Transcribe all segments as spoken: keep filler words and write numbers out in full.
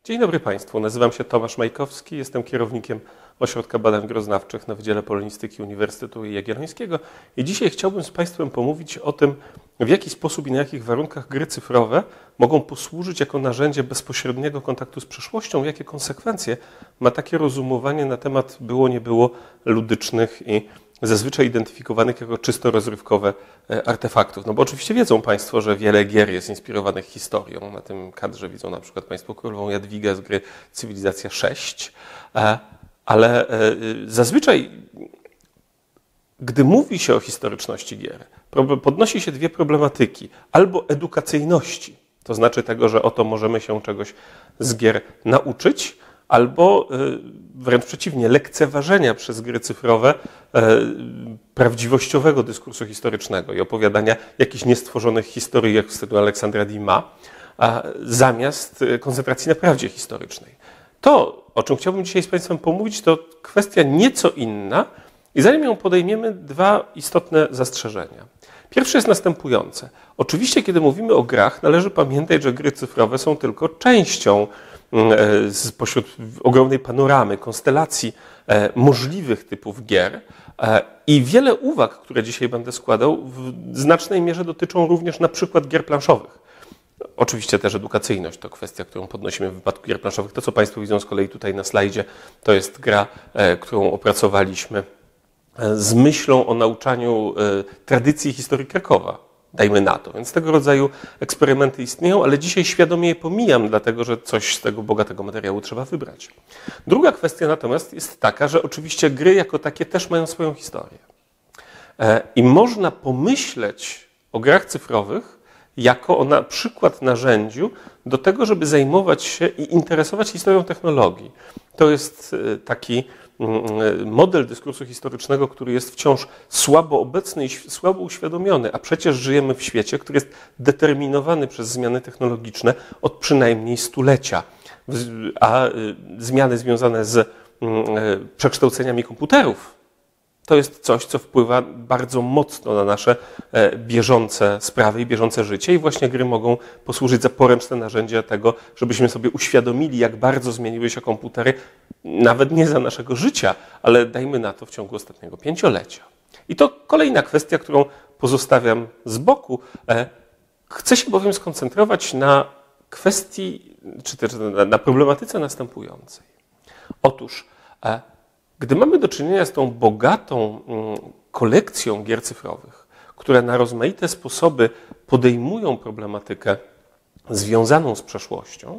Dzień dobry Państwu, nazywam się Tomasz Majkowski, jestem kierownikiem Ośrodka Badań Groznawczych na Wydziale Polonistyki Uniwersytetu Jagiellońskiego i dzisiaj chciałbym z Państwem pomówić o tym, w jaki sposób i na jakich warunkach gry cyfrowe mogą posłużyć jako narzędzie bezpośredniego kontaktu z przeszłością, jakie konsekwencje ma takie rozumowanie na temat było, nie było ludycznych i zazwyczaj identyfikowanych jako czysto rozrywkowe artefaktów. No bo oczywiście wiedzą Państwo, że wiele gier jest inspirowanych historią. Na tym kadrze widzą na przykład Państwo Królową Jadwigę z gry Cywilizacja sześć, ale zazwyczaj, gdy mówi się o historyczności gier, podnosi się dwie problematyki. Albo edukacyjności, to znaczy tego, że oto możemy się czegoś z gier nauczyć, albo wręcz przeciwnie, lekceważenia przez gry cyfrowe prawdziwościowego dyskursu historycznego i opowiadania jakichś niestworzonych historii, jak w stylu Aleksandra Dumas, zamiast koncentracji na prawdzie historycznej. To, o czym chciałbym dzisiaj z Państwem pomówić, to kwestia nieco inna i zanim ją podejmiemy, dwa istotne zastrzeżenia. Pierwsze jest następujące. Oczywiście, kiedy mówimy o grach, należy pamiętać, że gry cyfrowe są tylko częścią spośród ogromnej panoramy, konstelacji możliwych typów gier i wiele uwag, które dzisiaj będę składał, w znacznej mierze dotyczą również na przykład gier planszowych. Oczywiście też edukacyjność to kwestia, którą podnosimy w wypadku gier planszowych. To, co Państwo widzą z kolei tutaj na slajdzie, to jest gra, którą opracowaliśmy z myślą o nauczaniu tradycji historii Krakowa. Dajmy na to. Więc tego rodzaju eksperymenty istnieją, ale dzisiaj świadomie je pomijam, dlatego że coś z tego bogatego materiału trzeba wybrać. Druga kwestia natomiast jest taka, że oczywiście gry jako takie też mają swoją historię. I można pomyśleć o grach cyfrowych jako o na przykład narzędziu do tego, żeby zajmować się i interesować historią technologii. To jest taki model dyskursu historycznego, który jest wciąż słabo obecny i słabo uświadomiony, a przecież żyjemy w świecie, który jest determinowany przez zmiany technologiczne od przynajmniej stulecia. A zmiany związane z przekształceniami komputerów to jest coś, co wpływa bardzo mocno na nasze bieżące sprawy i bieżące życie i właśnie gry mogą posłużyć za poręczne narzędzia tego, żebyśmy sobie uświadomili, jak bardzo zmieniły się komputery, nawet nie za naszego życia, ale dajmy na to w ciągu ostatniego pięciolecia. I to kolejna kwestia, którą pozostawiam z boku. Chcę się bowiem skoncentrować na kwestii, czy też na problematyce następującej. Otóż, gdy mamy do czynienia z tą bogatą kolekcją gier cyfrowych, które na rozmaite sposoby podejmują problematykę związaną z przeszłością,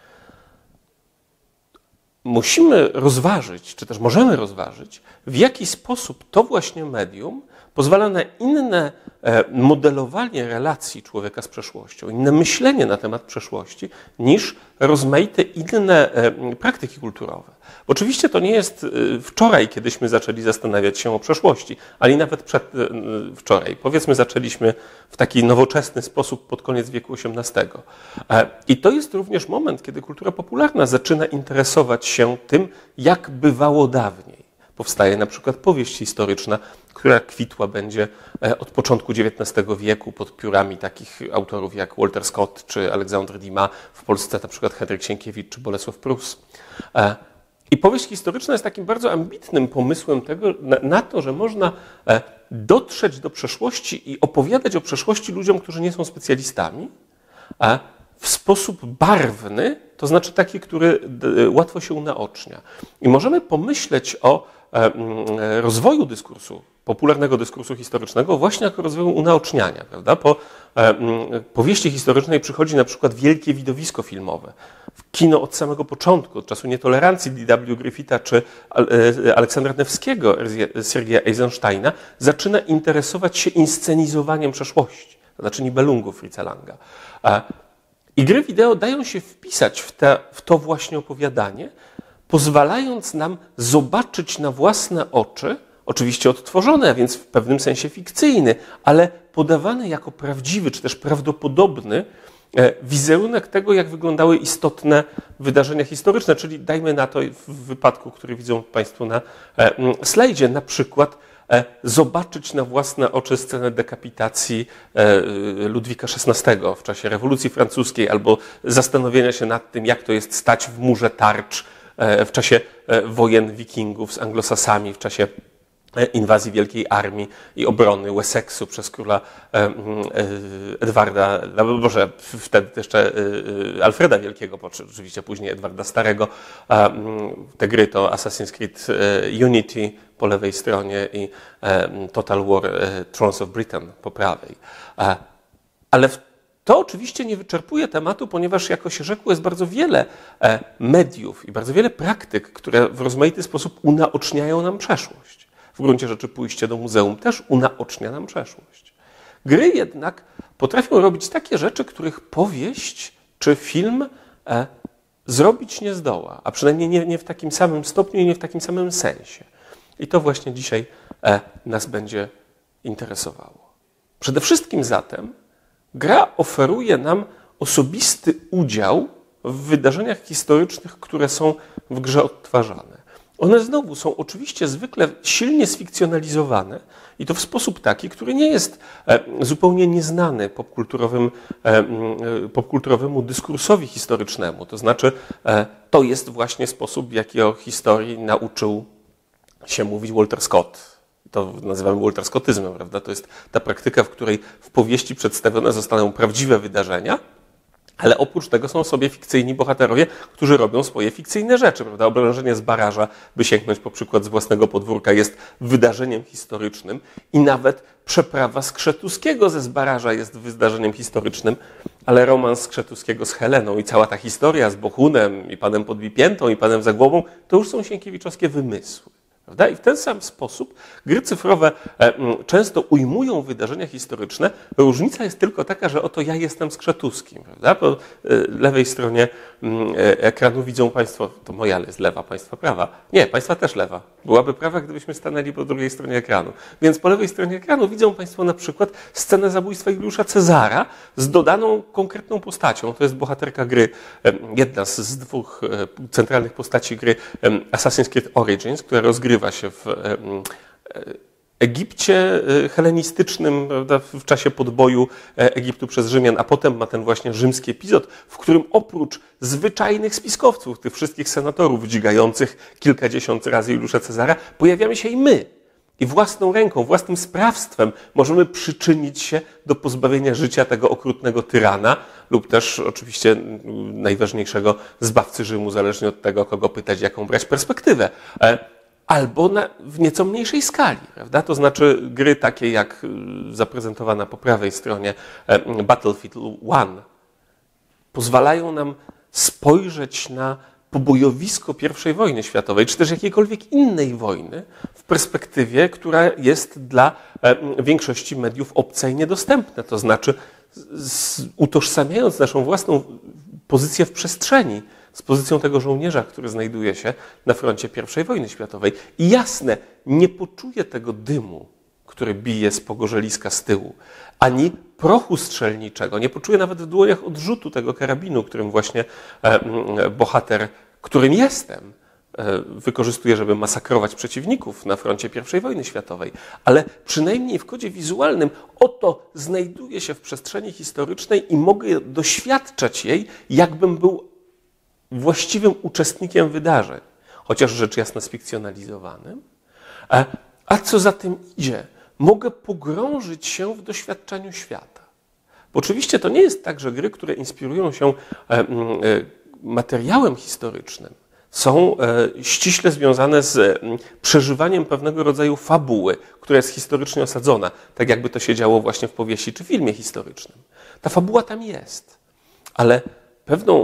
musimy rozważyć, czy też możemy rozważyć, w jaki sposób to właśnie medium pozwala na inne modelowanie relacji człowieka z przeszłością, inne myślenie na temat przeszłości niż rozmaite inne praktyki kulturowe. Bo oczywiście to nie jest wczoraj, kiedyśmy zaczęli zastanawiać się o przeszłości, ale i nawet przed wczoraj. Powiedzmy, zaczęliśmy w taki nowoczesny sposób pod koniec wieku osiemnastego. I to jest również moment, kiedy kultura popularna zaczyna interesować się tym, jak bywało dawniej. Powstaje na przykład powieść historyczna, która kwitła będzie od początku dziewiętnastego wieku pod piórami takich autorów jak Walter Scott czy Aleksander Dumas, w Polsce na przykład Henryk Sienkiewicz czy Bolesław Prus. I powieść historyczna jest takim bardzo ambitnym pomysłem tego, na, na to, że można dotrzeć do przeszłości i opowiadać o przeszłości ludziom, którzy nie są specjalistami, w sposób barwny, to znaczy taki, który łatwo się unaocznia. I możemy pomyśleć o rozwoju dyskursu, popularnego dyskursu historycznego właśnie jako rozwoju unaoczniania. Prawda? Po powieści historycznej przychodzi na przykład wielkie widowisko filmowe. Kino od samego początku, od czasu nietolerancji D W Griffitha czy Aleksandra Newskiego, Sergeja Eisensteina, zaczyna interesować się inscenizowaniem przeszłości, to znaczy Nibelungów Fritza Langa. I gry wideo dają się wpisać w, te, w to właśnie opowiadanie, pozwalając nam zobaczyć na własne oczy, oczywiście odtworzone, a więc w pewnym sensie fikcyjny, ale podawany jako prawdziwy, czy też prawdopodobny wizerunek tego, jak wyglądały istotne wydarzenia historyczne, czyli dajmy na to w wypadku, który widzą Państwo na slajdzie, na przykład zobaczyć na własne oczy scenę dekapitacji Ludwika szesnastego w czasie rewolucji francuskiej albo zastanowienia się nad tym, jak to jest stać w murze tarcz w czasie wojen wikingów z anglosasami, w czasie inwazji Wielkiej Armii i obrony Wessexu przez króla Edwarda, Boże, wtedy jeszcze Alfreda Wielkiego, oczywiście później Edwarda Starego. Te gry to Assassin's Creed Unity po lewej stronie i Total War Thrones of Britain po prawej. Ale to oczywiście nie wyczerpuje tematu, ponieważ, jako się rzekło, jest bardzo wiele mediów i bardzo wiele praktyk, które w rozmaity sposób unaoczniają nam przeszłość. W gruncie rzeczy pójście do muzeum też unaocznia nam przeszłość. Gry jednak potrafią robić takie rzeczy, których powieść czy film e, zrobić nie zdoła, a przynajmniej nie, nie w takim samym stopniu i nie w takim samym sensie. I to właśnie dzisiaj e, nas będzie interesowało. Przede wszystkim zatem gra oferuje nam osobisty udział w wydarzeniach historycznych, które są w grze odtwarzane. One znowu są oczywiście zwykle silnie sfikcjonalizowane i to w sposób taki, który nie jest zupełnie nieznany popkulturowym, popkulturowemu dyskursowi historycznemu. To znaczy, to jest właśnie sposób, w jaki o historii nauczył się mówić Walter Scott. To nazywamy Walter Scottyzmem, prawda? To jest ta praktyka, w której w powieści przedstawione zostaną prawdziwe wydarzenia, ale oprócz tego są sobie fikcyjni bohaterowie, którzy robią swoje fikcyjne rzeczy, prawda? Oblężenie z baraża, by sięgnąć po przykład z własnego podwórka, jest wydarzeniem historycznym i nawet przeprawa Skrzetuskiego ze Zbaraża jest wydarzeniem historycznym, ale romans Skrzetuskiego z Heleną i cała ta historia z Bohunem i panem Podbipiętą i panem Zagłową, to już są sienkiewiczowskie wymysły. Prawda? I w ten sam sposób gry cyfrowe często ujmują wydarzenia historyczne. Różnica jest tylko taka, że oto ja jestem Skrzetuskim. Prawda? Po lewej stronie ekranu widzą Państwo, to moja, ale jest lewa, Państwa prawa. Nie, Państwa też lewa. Byłaby prawa, gdybyśmy stanęli po drugiej stronie ekranu. Więc po lewej stronie ekranu widzą Państwo na przykład scenę zabójstwa Juliusza Cezara z dodaną konkretną postacią. To jest bohaterka gry, jedna z dwóch centralnych postaci gry Assassin's Creed Origins, która rozgrywa się w Egipcie helenistycznym, prawda, w czasie podboju Egiptu przez Rzymian, a potem ma ten właśnie rzymski epizod, w którym oprócz zwyczajnych spiskowców, tych wszystkich senatorów dźgających kilkadziesiąt razy Juliusza Cezara, pojawiamy się i my. I własną ręką, własnym sprawstwem możemy przyczynić się do pozbawienia życia tego okrutnego tyrana lub też oczywiście najważniejszego zbawcy Rzymu, zależnie od tego, kogo pytać, jaką brać perspektywę. Albo na, w nieco mniejszej skali, prawda? To znaczy gry takie jak zaprezentowana po prawej stronie Battlefield jeden pozwalają nam spojrzeć na pobojowisko pierwszej wojny światowej, czy też jakiejkolwiek innej wojny w perspektywie, która jest dla większości mediów obca i niedostępna. To znaczy z, utożsamiając naszą własną pozycję w przestrzeni z pozycją tego żołnierza, który znajduje się na froncie pierwszej wojny światowej. I jasne, nie poczuje tego dymu, który bije z pogorzeliska z tyłu, ani prochu strzelniczego. Nie poczuje nawet w dłoniach odrzutu tego karabinu, którym właśnie bohater, którym jestem, wykorzystuje, żeby masakrować przeciwników na froncie pierwszej wojny światowej. Ale przynajmniej w kodzie wizualnym oto znajduję się w przestrzeni historycznej i mogę doświadczać jej, jakbym był właściwym uczestnikiem wydarzeń, chociaż rzecz jasna sfikcjonalizowanym. A, a co za tym idzie? Mogę pogrążyć się w doświadczeniu świata. Bo oczywiście to nie jest tak, że gry, które inspirują się e, e, materiałem historycznym, są e, ściśle związane z e, przeżywaniem pewnego rodzaju fabuły, która jest historycznie osadzona, tak jakby to się działo właśnie w powieści czy filmie historycznym. Ta fabuła tam jest, ale pewną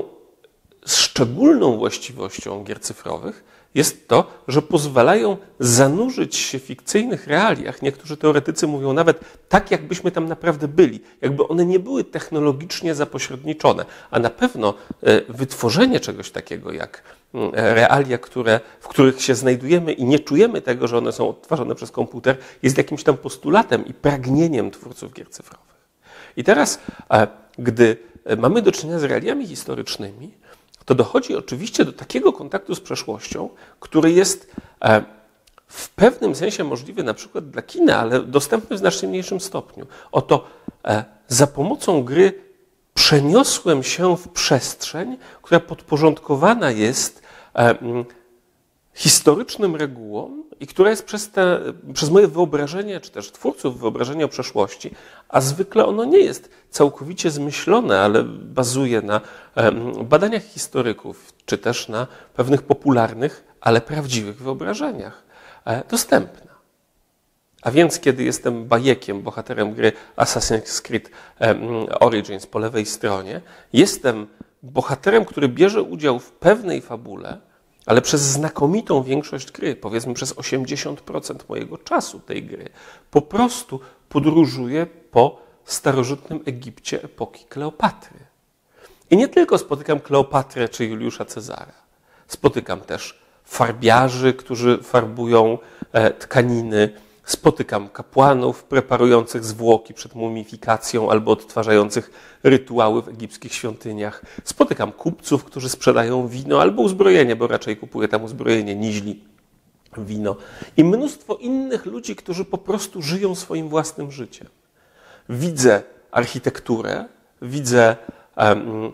szczególną właściwością gier cyfrowych jest to, że pozwalają zanurzyć się w fikcyjnych realiach. Niektórzy teoretycy mówią nawet tak, jakbyśmy tam naprawdę byli, jakby one nie były technologicznie zapośredniczone, a na pewno wytworzenie czegoś takiego jak realia, które, w których się znajdujemy i nie czujemy tego, że one są odtwarzane przez komputer, jest jakimś tam postulatem i pragnieniem twórców gier cyfrowych. I teraz, gdy mamy do czynienia z realiami historycznymi, to dochodzi oczywiście do takiego kontaktu z przeszłością, który jest w pewnym sensie możliwy na przykład dla kina, ale dostępny w znacznie mniejszym stopniu. Oto e, za pomocą gry przeniosłem się w przestrzeń, która podporządkowana jest e, historycznym regułom i która jest przez, te, przez moje wyobrażenie, czy też twórców wyobrażenia o przeszłości, a zwykle ono nie jest całkowicie zmyślone, ale bazuje na e, badaniach historyków, czy też na pewnych popularnych, ale prawdziwych wyobrażeniach, e, dostępna. A więc, kiedy jestem bajekiem, bohaterem gry Assassin's Creed Origins po lewej stronie, jestem bohaterem, który bierze udział w pewnej fabule, ale przez znakomitą większość gry, powiedzmy przez osiemdziesiąt procent mojego czasu tej gry, po prostu podróżuję po starożytnym Egipcie epoki Kleopatry. I nie tylko spotykam Kleopatrę czy Juliusza Cezara. Spotykam też farbiarzy, którzy farbują tkaniny. Spotykam kapłanów preparujących zwłoki przed mumifikacją albo odtwarzających rytuały w egipskich świątyniach. Spotykam kupców, którzy sprzedają wino albo uzbrojenie, bo raczej kupuję tam uzbrojenie niźli wino. I mnóstwo innych ludzi, którzy po prostu żyją swoim własnym życiem. Widzę architekturę, widzę um,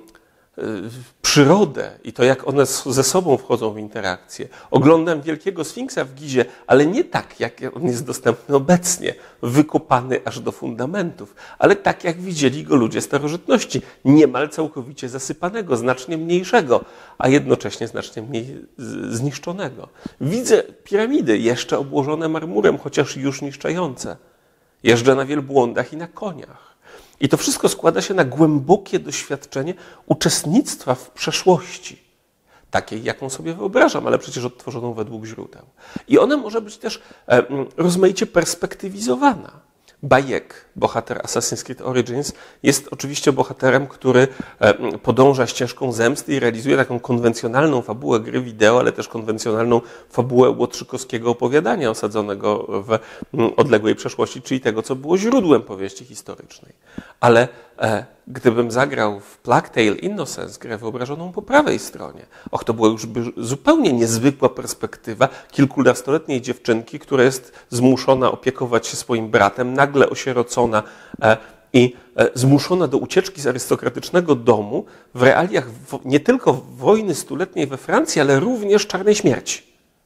przyrodę i to, jak one ze sobą wchodzą w interakcję. Oglądam Wielkiego Sfinksa w Gizie, ale nie tak, jak on jest dostępny obecnie, wykopany aż do fundamentów, ale tak, jak widzieli go ludzie starożytności, niemal całkowicie zasypanego, znacznie mniejszego, a jednocześnie znacznie mniej zniszczonego. Widzę piramidy jeszcze obłożone marmurem, chociaż już niszczające. Jeżdżę na wielbłądach i na koniach. I to wszystko składa się na głębokie doświadczenie uczestnictwa w przeszłości, takiej, jaką sobie wyobrażam, ale przecież odtworzoną według źródeł. I ona może być też e, rozmaicie perspektywizowana. Bayek, bohater Assassin's Creed Origins, jest oczywiście bohaterem, który e, podąża ścieżką zemsty i realizuje taką konwencjonalną fabułę gry wideo, ale też konwencjonalną fabułę łotrzykowskiego opowiadania osadzonego w m, odległej przeszłości, czyli tego, co było źródłem powieści historycznej. Ale e, gdybym zagrał w Plague Tale Innocence, grę wyobrażoną po prawej stronie, och, to była już by zupełnie niezwykła perspektywa kilkunastoletniej dziewczynki, która jest zmuszona opiekować się swoim bratem, nagle osierocona e, i e, zmuszona do ucieczki z arystokratycznego domu w realiach wo- nie tylko wojny stuletniej we Francji, ale również czarnej śmierci.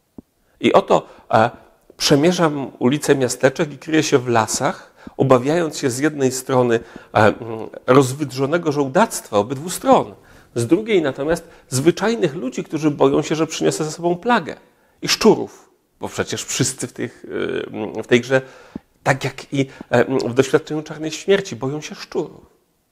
I oto e, przemierzam ulice miasteczek i kryję się w lasach, obawiając się z jednej strony e, rozwydrzonego żołdactwa obydwu stron, z drugiej natomiast zwyczajnych ludzi, którzy boją się, że przyniosę ze sobą plagę i szczurów, bo przecież wszyscy w, tych, e, w tej grze, tak jak i e, w doświadczeniu czarnej śmierci, boją się szczurów.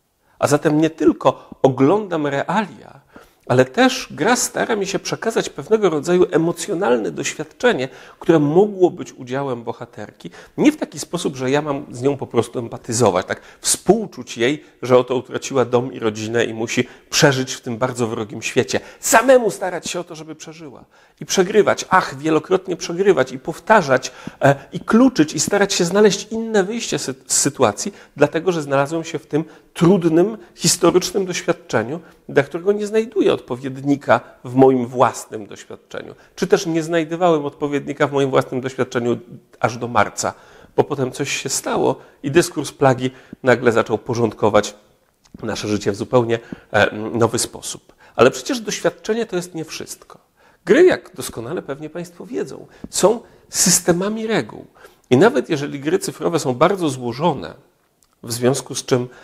A zatem nie tylko oglądam realia, ale też gra stara mi się przekazać pewnego rodzaju emocjonalne doświadczenie, które mogło być udziałem bohaterki. Nie w taki sposób, że ja mam z nią po prostu empatyzować, tak współczuć jej, że oto utraciła dom i rodzinę i musi przeżyć w tym bardzo wrogim świecie. Samemu starać się o to, żeby przeżyła. I przegrywać, ach, wielokrotnie przegrywać i powtarzać, e, i kluczyć, i starać się znaleźć inne wyjście z sytuacji, dlatego, że znalazłem się w tym trudnym, historycznym doświadczeniu, dla którego nie znajduję odpowiednika w moim własnym doświadczeniu. Czy też nie znajdowałem odpowiednika w moim własnym doświadczeniu aż do marca, bo potem coś się stało i dyskurs plagi nagle zaczął porządkować nasze życie w zupełnie nowy sposób. Ale przecież doświadczenie to jest nie wszystko. Gry, jak doskonale pewnie Państwo wiedzą, są systemami reguł. I nawet jeżeli gry cyfrowe są bardzo złożone, w związku z czym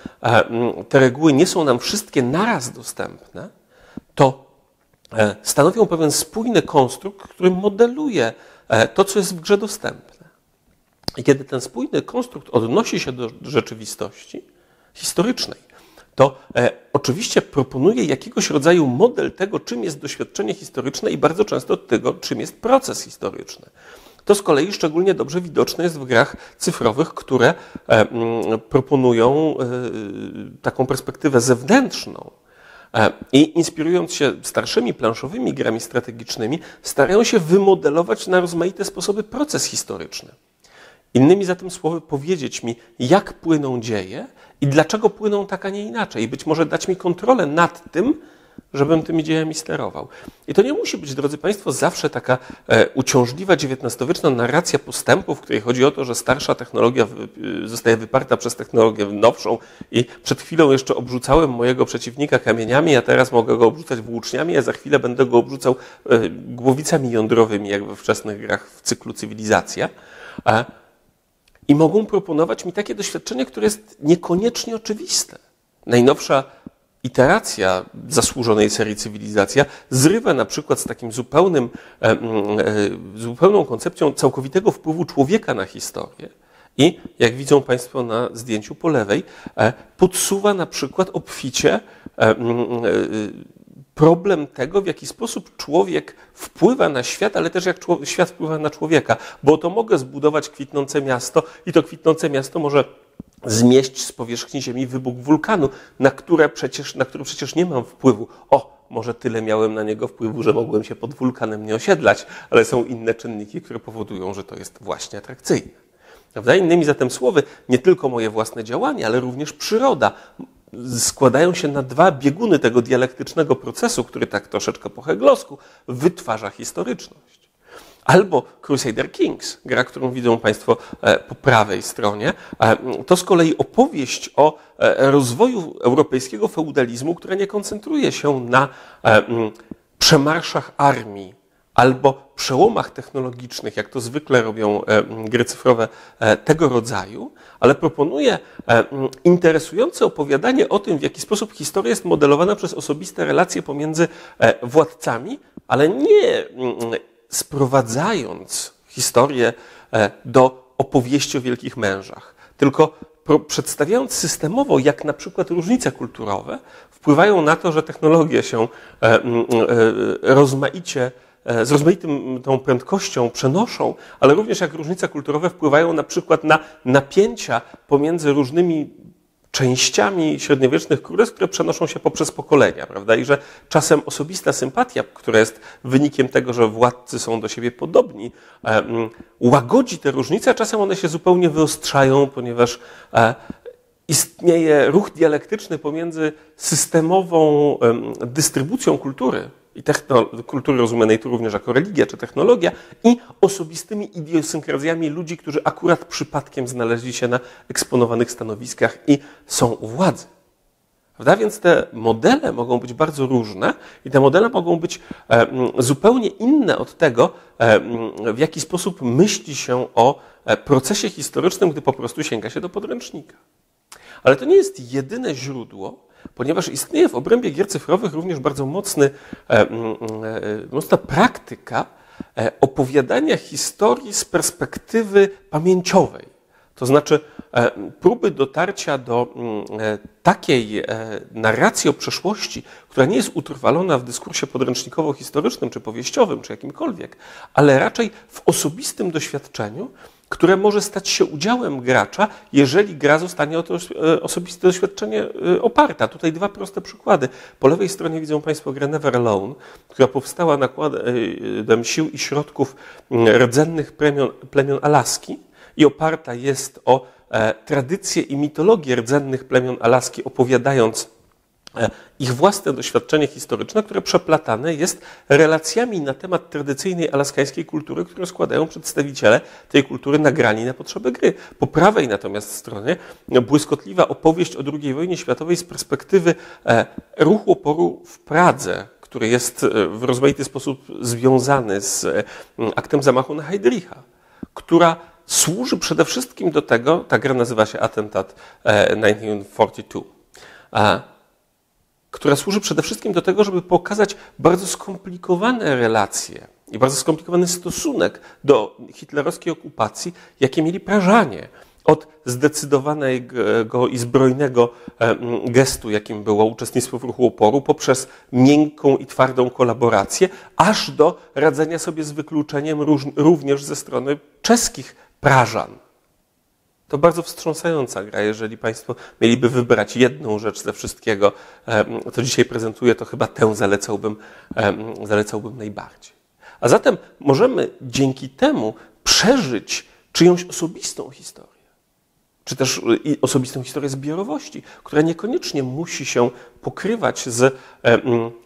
te reguły nie są nam wszystkie naraz dostępne, to stanowią pewien spójny konstrukt, który modeluje to, co jest w grze dostępne. I kiedy ten spójny konstrukt odnosi się do rzeczywistości historycznej, to e, oczywiście proponuje jakiegoś rodzaju model tego, czym jest doświadczenie historyczne i bardzo często tego, czym jest proces historyczny. To z kolei szczególnie dobrze widoczne jest w grach cyfrowych, które e, m, proponują e, taką perspektywę zewnętrzną e, i inspirując się starszymi planszowymi grami strategicznymi, starają się wymodelować na rozmaite sposoby proces historyczny. Innymi zatem słowy powiedzieć mi, jak płyną dzieje i dlaczego płyną tak, a nie inaczej. I być może dać mi kontrolę nad tym, żebym tymi dziejami sterował. I to nie musi być, drodzy Państwo, zawsze taka e, uciążliwa dziewiętnastowieczna narracja postępu, w której chodzi o to, że starsza technologia w, zostaje wyparta przez technologię nowszą i przed chwilą jeszcze obrzucałem mojego przeciwnika kamieniami, a teraz mogę go obrzucać włóczniami, a za chwilę będę go obrzucał e, głowicami jądrowymi, jak we wczesnych grach w cyklu Cywilizacja. E, I mogą proponować mi takie doświadczenie, które jest niekoniecznie oczywiste. Najnowsza iteracja zasłużonej serii Cywilizacja zrywa na przykład z takim zupełnym, e, e, zupełną koncepcją całkowitego wpływu człowieka na historię i, jak widzą Państwo na zdjęciu po lewej, e, podsuwa na przykład obficie e, e, problem tego, w jaki sposób człowiek wpływa na świat, ale też jak świat wpływa na człowieka, bo to mogę zbudować kwitnące miasto i to kwitnące miasto może zmieść z powierzchni ziemi wybuch wulkanu, na, które przecież, na który przecież nie mam wpływu. O, może tyle miałem na niego wpływu, że mogłem się pod wulkanem nie osiedlać, ale są inne czynniki, które powodują, że to jest właśnie atrakcyjne. Prawda? Innymi zatem słowy, nie tylko moje własne działania, ale również przyroda składają się na dwa bieguny tego dialektycznego procesu, który tak troszeczkę po heglowsku wytwarza historyczność. Albo Crusader Kings, gra, którą widzą Państwo po prawej stronie, to z kolei opowieść o rozwoju europejskiego feudalizmu, która nie koncentruje się na przemarszach armii albo przełomach technologicznych, jak to zwykle robią gry cyfrowe tego rodzaju, ale proponuje interesujące opowiadanie o tym, w jaki sposób historia jest modelowana przez osobiste relacje pomiędzy władcami, ale nie sprowadzając historię do opowieści o wielkich mężach, tylko przedstawiając systemowo, jak na przykład różnice kulturowe wpływają na to, że technologie się rozmaicie, z rozmaitą tą prędkością przenoszą, ale również jak różnice kulturowe wpływają na przykład na napięcia pomiędzy różnymi częściami średniowiecznych królestw, które przenoszą się poprzez pokolenia, prawda? I że czasem osobista sympatia, która jest wynikiem tego, że władcy są do siebie podobni, łagodzi te różnice, a czasem one się zupełnie wyostrzają, ponieważ istnieje ruch dialektyczny pomiędzy systemową dystrybucją kultury, i kultury rozumianej tu również jako religia czy technologia, i osobistymi idiosynkrazjami ludzi, którzy akurat przypadkiem znaleźli się na eksponowanych stanowiskach i są u władzy. Prawda? Więc te modele mogą być bardzo różne i te modele mogą być e, zupełnie inne od tego, e, w jaki sposób myśli się o procesie historycznym, gdy po prostu sięga się do podręcznika. Ale to nie jest jedyne źródło, ponieważ istnieje w obrębie gier cyfrowych również bardzo mocny, e, e, mocna praktyka e, opowiadania historii z perspektywy pamięciowej. To znaczy e, próby dotarcia do e, takiej e, narracji o przeszłości, która nie jest utrwalona w dyskursie podręcznikowo-historycznym, czy powieściowym, czy jakimkolwiek, ale raczej w osobistym doświadczeniu, które może stać się udziałem gracza, jeżeli gra zostanie o to osobiste doświadczenie oparta. Tutaj dwa proste przykłady. Po lewej stronie widzą Państwo grę Never Alone, która powstała nakładem sił i środków rdzennych plemion, plemion Alaski i oparta jest o tradycję i mitologię rdzennych plemion Alaski, opowiadając ich własne doświadczenie historyczne, które przeplatane jest relacjami na temat tradycyjnej alaskańskiej kultury, które składają przedstawiciele tej kultury nagrani na potrzeby gry. Po prawej natomiast stronie błyskotliwa opowieść o drugiej wojnie światowej z perspektywy ruchu oporu w Pradze, który jest w rozmaity sposób związany z aktem zamachu na Heydricha, która służy przede wszystkim do tego, ta gra nazywa się Attentat tysiąc dziewięćset czterdzieści dwa, która służy przede wszystkim do tego, żeby pokazać bardzo skomplikowane relacje i bardzo skomplikowany stosunek do hitlerowskiej okupacji, jakie mieli Prażanie. Od zdecydowanego i zbrojnego gestu, jakim było uczestnictwo w ruchu oporu, poprzez miękką i twardą kolaborację, aż do radzenia sobie z wykluczeniem również ze strony czeskich Prażan. To bardzo wstrząsająca gra. Jeżeli Państwo mieliby wybrać jedną rzecz ze wszystkiego, co dzisiaj prezentuję, to chyba tę zalecałbym, zalecałbym najbardziej. A zatem możemy dzięki temu przeżyć czyjąś osobistą historię, czy też osobistą historię zbiorowości, która niekoniecznie musi się pokrywać z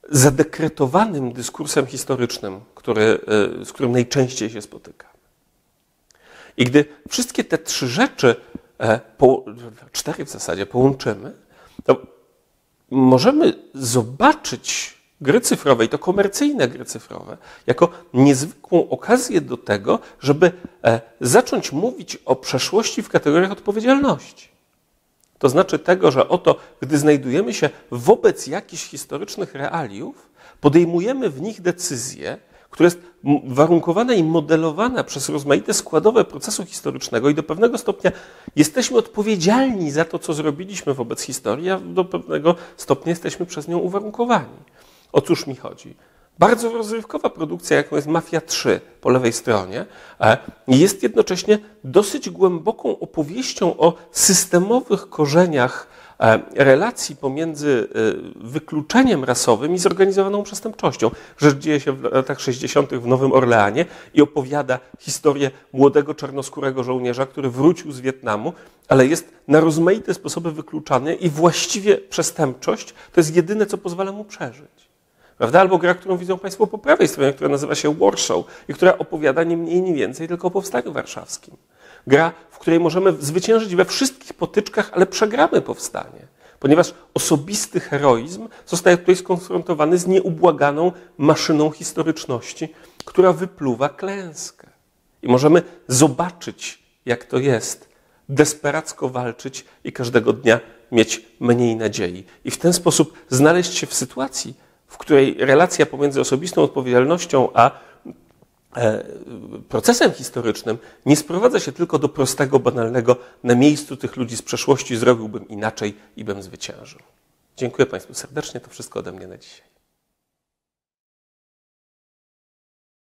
zadekretowanym dyskursem historycznym, który, z którym najczęściej się spotykamy. I gdy wszystkie te trzy rzeczy, po, cztery w zasadzie, połączymy, to możemy zobaczyć gry cyfrowe, i to komercyjne gry cyfrowe, jako niezwykłą okazję do tego, żeby zacząć mówić o przeszłości w kategoriach odpowiedzialności. To znaczy tego, że oto, gdy znajdujemy się wobec jakichś historycznych realiów, podejmujemy w nich decyzję, która jest warunkowana i modelowana przez rozmaite składowe procesu historycznego i do pewnego stopnia jesteśmy odpowiedzialni za to, co zrobiliśmy wobec historii, a do pewnego stopnia jesteśmy przez nią uwarunkowani. O cóż mi chodzi? Bardzo rozrywkowa produkcja, jaką jest Mafia trzy po lewej stronie, jest jednocześnie dosyć głęboką opowieścią o systemowych korzeniach relacji pomiędzy wykluczeniem rasowym i zorganizowaną przestępczością. Rzecz dzieje się w latach sześćdziesiątych w Nowym Orleanie i opowiada historię młodego czarnoskórego żołnierza, który wrócił z Wietnamu, ale jest na rozmaite sposoby wykluczany i właściwie przestępczość to jest jedyne, co pozwala mu przeżyć. Prawda? Albo gra, którą widzą Państwo po prawej stronie, która nazywa się Warsaw i która opowiada nie mniej, nie więcej tylko o Powstaniu Warszawskim. Gra, w której możemy zwyciężyć we wszystkich potyczkach, ale przegramy powstanie. Ponieważ osobisty heroizm zostaje tutaj skonfrontowany z nieubłaganą maszyną historyczności, która wypluwa klęskę. I możemy zobaczyć, jak to jest, desperacko walczyć i każdego dnia mieć mniej nadziei. I w ten sposób znaleźć się w sytuacji, w której relacja pomiędzy osobistą odpowiedzialnością a procesem historycznym nie sprowadza się tylko do prostego, banalnego na miejscu tych ludzi z przeszłości zrobiłbym inaczej i bym zwyciężył. Dziękuję Państwu serdecznie. To wszystko ode mnie na dzisiaj.